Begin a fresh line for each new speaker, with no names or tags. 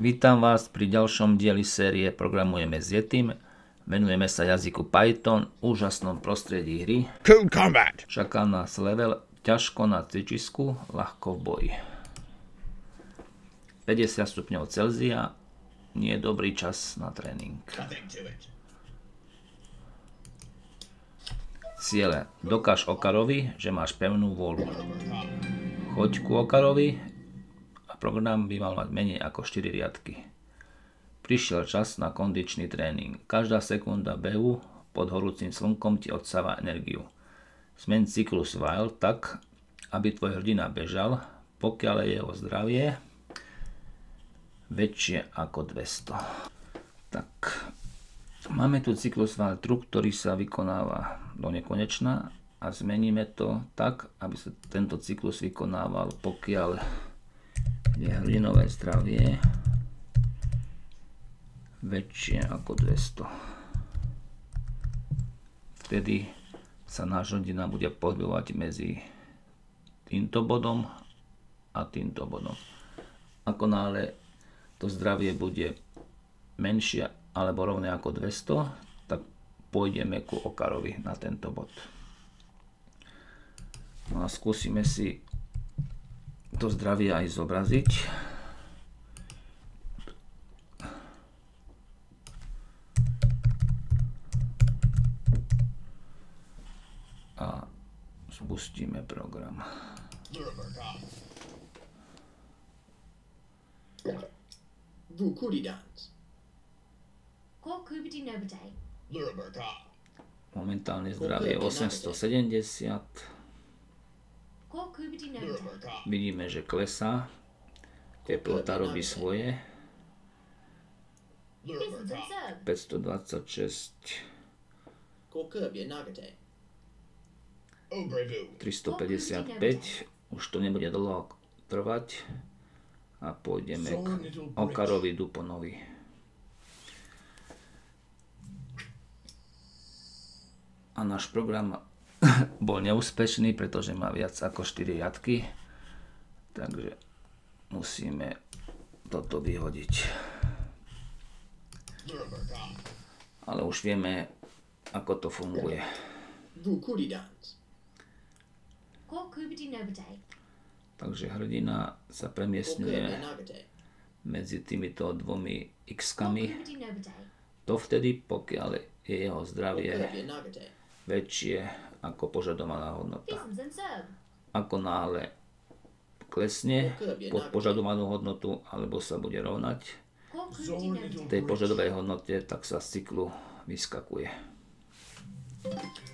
Vítam vás pri ďalšom dieli série Programujeme s Yetim. Venujeme sa jazyku Python, úžasnom prostredí hry.
Cool Combat.
Čaká nás level ťažko na cvičisku, ľahko v boji. 50 stupňov Celzia, nie je dobrý čas na tréning. Ciele. Dokáž Okarovi, že máš pevnú vôľu. Choď ku Okarovi a program by mal mať menej ako 4 riadky. Prišiel čas na kondičný tréning. Každá sekunda behu pod horúcim slnkom ti odsáva energiu. Zmeň cyklus while tak, aby tvoj hrdina bežal, pokiaľ je jeho zdravie väčšie ako 200. Tak, máme tu cyklus while true, ktorý sa vykonáva do nekonečna a zmeníme to tak, aby sa tento cyklus vykonával, pokiaľ je hrdinové zdravie väčšie ako 200. Vtedy sa náš hrdina bude pohybovať medzi týmto bodom a týmto bodom. Ako náhle to zdravie bude menšie alebo rovné ako 200, tak pôjdeme ku Okarovi na tento bod. No a skúsime si to zdravie aj zobraziť. A spustíme program. Momentálne zdravie 870. Vidíme, že klesá. Teplota robí svoje. 526. 355. Už to nebude dlho trvať. A pôjdeme k Okarovi Duponovi. A náš program bol neúspešný, pretože má viac ako 4 riadky. Takže musíme toto vyhodiť. Ale už vieme, ako to funguje. Takže hrdina sa premiestňuje medzi týmito dvomi x-kami. To vtedy, pokiaľ je jeho zdravie väčšie ako požadovaná hodnota. Ako náhle klesne pod požadovanú hodnotu alebo sa bude rovnať tej požadovej hodnote, tak sa z cyklu vyskakuje.